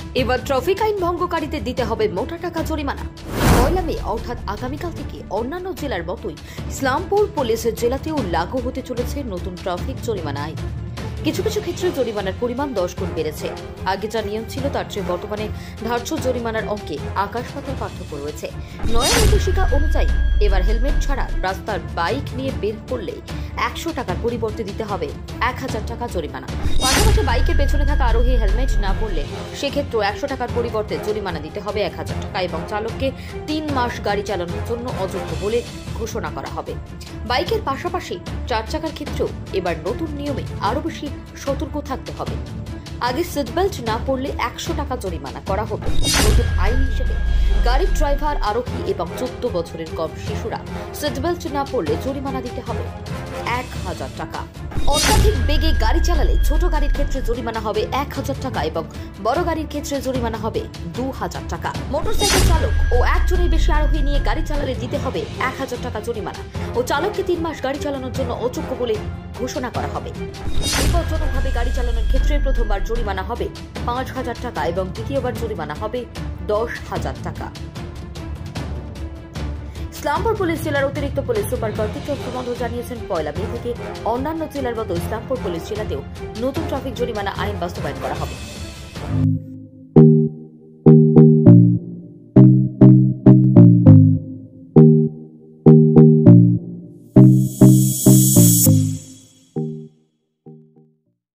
এবার ট্রাফিক আইন ভঙ্গকারীদের দিতে হবে মোটা টাকা জরিমানা। ১ মে অর্থাৎ আগামীকাল থেকে অন্যান্য জেলার মতোই ইসলামপুর পুলিশের জেলাতেও লাগু হতে চলেছে নতুন ট্রাফিক জরিমানা আইন। কিছু কিছু ক্ষেত্রে জরিমানার পরিমাণ 10 গুণ বেড়েছে। আগে যা নিয়ম ছিল তার চেয়ে বর্তমানে ধার্য জরিমানার অঙ্কে আকাশ পাতাল পার্থক্য রয়েছে। নয়া নির্দেশিকা অনুযায়ী এবার হেলমেট ছাড়া রাস্তার বাইক নিয়ে বের করলে 100 টাকার পরিবর্তে দিতে হবে 1000 টাকা জরিমানা। পাশাপাশি বাইকের পেছনে থাকা আরোহী হেলমেট না পরলে সেক্ষেত্রে 100 টাকার পরিবর্তে জরিমানা দিতে হবে 1000 টাকা এবং চালককে 3 মাস গাড়ি চালানোর জন্য অযোগ্য বলে ঘোষণা করা হবে। বাইকের পাশাপাশি 4 চাকার ক্ষেত্রেও এবার নতুন নিয়মে আরো বেশি সতর্ক থাকতে হবে। আগে সিট বেল্ট না পরলে 100 টাকা জরিমানা করা হতো। নতুন আইন হিসেবে গাড়ির ড্রাইভার, আরোহী এবং 14 বছরের কম শিশুরা সিট বেল্ট না পরলে জরিমানা দিতে হবে 1000 টাকা। অত্যাধিক বেগে গাড়ি চালালে ছোট গাড়ির ক্ষেত্রে জরিমানা হবে 1000 টাকা এবং বড় গাড়ির ক্ষেত্রে জরিমানা হবে 2000 টাকা। মোটরসাইকেল চালক ও একজনের বেশি আরোহী নিয়ে গাড়ি চালালে দিতে হবে 1000 টাকা জরিমানা ও চালককে 3 মাস গাড়ি চালানোর জন্য অযোগ্য বলে ঘোষণা করা হবে। বিপজ্জনকভাবে গাড়ি চালানোর ক্ষেত্রে প্রথমবার জরিমানা হবে 5000 টাকা এবং দ্বিতীয়বার জরিমানা হবে 10,000 টাকা। ইসলামপুর পুলিশ জেলার অতিরিক্ত পুলিশ সুপার কার্তিক চন্দ্র জানিয়েছেন, 1 মে থেকে অন্যান্য জেলার মতো ইসলামপুর পুলিশ জেলাতেও নতুন ট্রাফিক জরিমানা আইন বাস্তবায়ন করা হবে।